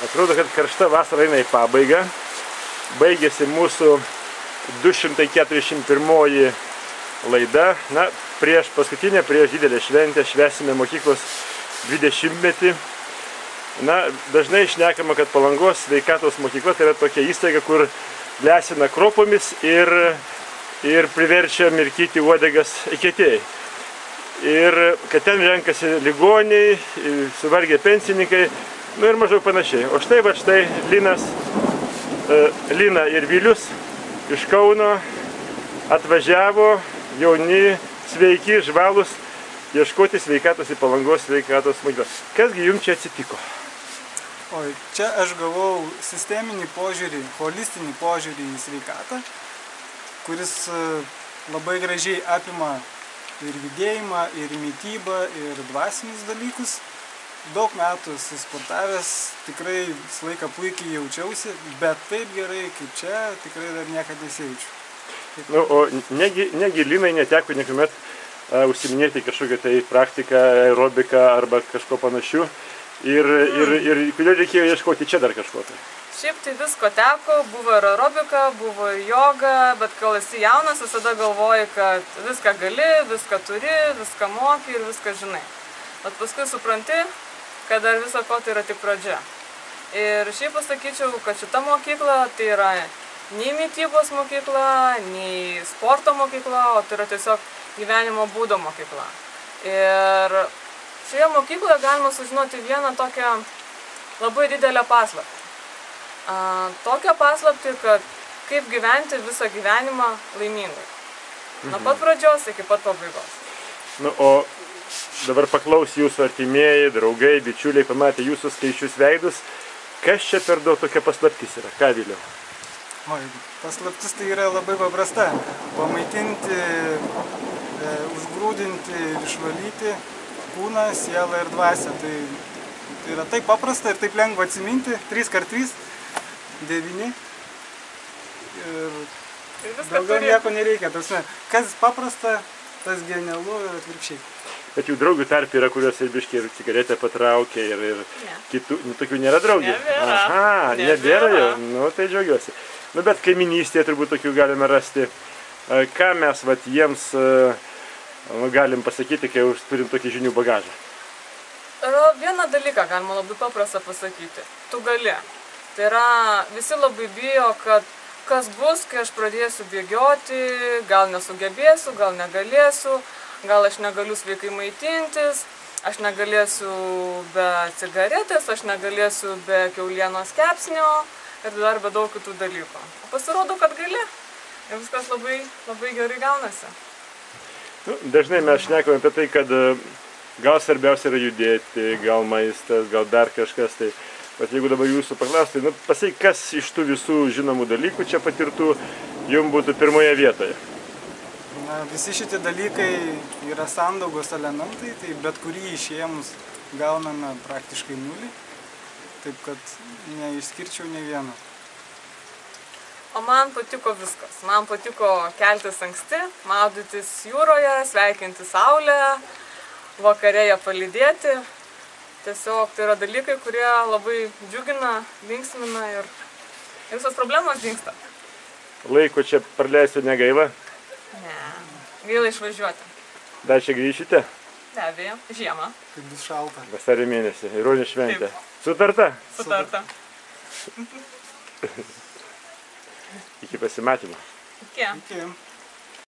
Atrodo, kad karšta vasara eina į pabaigą. Baigėsi mūsų 241 laida. Na, prieš paskutinę, prieš didelę šventę švęsime mokyklos 20-metį. Na, dažnai šnekama, kad Palangos sveikatos mokykla tai yra tokia įstaiga, kur lesina kropomis ir priverčia mirkyti uodegas eketėjai. Ir kad ten renkasi ligoniai, suvargę pensininkai, nu ir maždaug panašiai. O štai Lina ir Vilius iš Kauno atvažiavo, jauni, sveiki, žvalūs, ieškoti sveikatos į Palangos sveikatos mokyklą. Kasgi jums čia atsitiko? Oi, čia aš gavau sisteminį požiūrį, holistinį požiūrį į sveikatą, kuris labai gražiai apima ir judėjimą, ir mitybą, ir dvasinius dalykus. Daug metų susportavęs, tikrai visą laiką puikiai jaučiausi, bet taip gerai kaip čia tikrai dar niekada nesijaučiu. Nu, o negi Linai neteko niekuomet užsiminėti kažkokią tai praktiką, aerobiką arba kažko panašių ir kodėl reikėjo ieškoti čia dar kažko tai? Šiaip tai visko teko, buvo ir aerobika, buvo ir joga, bet kol esi jaunas, visada galvoji, kad viską gali, viską turi, viską moki ir viską žinai. Bet paskui supranti, kad dar viso ko tai yra tik pradžia. Ir šiaip pasakyčiau, kad šita mokykla tai yra nei mitybos mokykla, nei sporto mokykla, o tai yra tiesiog gyvenimo būdo mokykla. Ir šioje mokykloje galima sužinoti vieną tokią labai didelę paslaptį. Tokią paslaptį, kad kaip gyventi visą gyvenimą laimingai. Nuo pat pradžios iki pat pabaigos. Nu, o dabar paklaus jūsų artimieji, draugai, bičiuliai, pamatė jūsų skaičius veidus. Kas čia per daug tokia paslaptis yra? Ką, Viliau? Oi, paslaptis tai yra labai paprasta. Pamaitinti, užgrūdinti ir išvalyti kūną, sielą ir dvasią. Tai yra taip paprasta ir taip lengva atsiminti. 3x3, 9. Ir daugiau nieko nereikia. Kas paprasta, tas genialu ir atvirkščiai. Bet jų draugių tarp yra, kurios ir biškiai ir cigaretę patraukia ir kitų, tokių nėra draugių? Nebėra. Aha, nebėra jau? Nu, tai džiaugiuosi. Nu, bet kaiminystėje turbūt tokių galime rasti. Ką mes jiems galim pasakyti, kai jau turim tokį žinių bagažą? Vieną dalyką galima labai paprastą pasakyti. Tu gali. Tai yra, visi labai bijo, kad kas bus, kai aš pradėsiu bėgioti, gal nesugebėsiu, gal negalėsiu. Gal aš negaliu sveikai maitintis, aš negalėsiu be cigaretės, aš negalėsiu be kiaulienos kepsnio ir dar be daug kitų dalykų. Pasirodo, kad gali. Ir viskas labai, labai gerai gaunasi. Nu, dažnai mes šnekame apie tai, kad gal svarbiausia yra judėti, gal maistas, gal dar kažkas. Tai, bet jeigu dabar jūsų paklaustai, nu, pasakyk, kas iš tų visų žinomų dalykų čia patirtų jums būtų pirmoje vietoje? Na, visi šitie dalykai yra sandaugos elementai, tai bet kurį išėmus gauname praktiškai nulį, taip kad neišskirčiau nei vieną. O man patiko viskas. Man patiko keltis anksti, maudytis jūroje, sveikinti saulę, vakare ją palydėti. Tiesiog tai yra dalykai, kurie labai džiugina, linksmina ir visos problemos dingsta. Laiko čia praleisiu negaila? Ne, gaila išvažiuoti. Dar čia grįšite? Be abejo, žiemą. Kaip bus šalta. Vasario mėnesį, ironė šventė. Sutarta? Sutarta. Iki pasimatymo. Iki. Iki.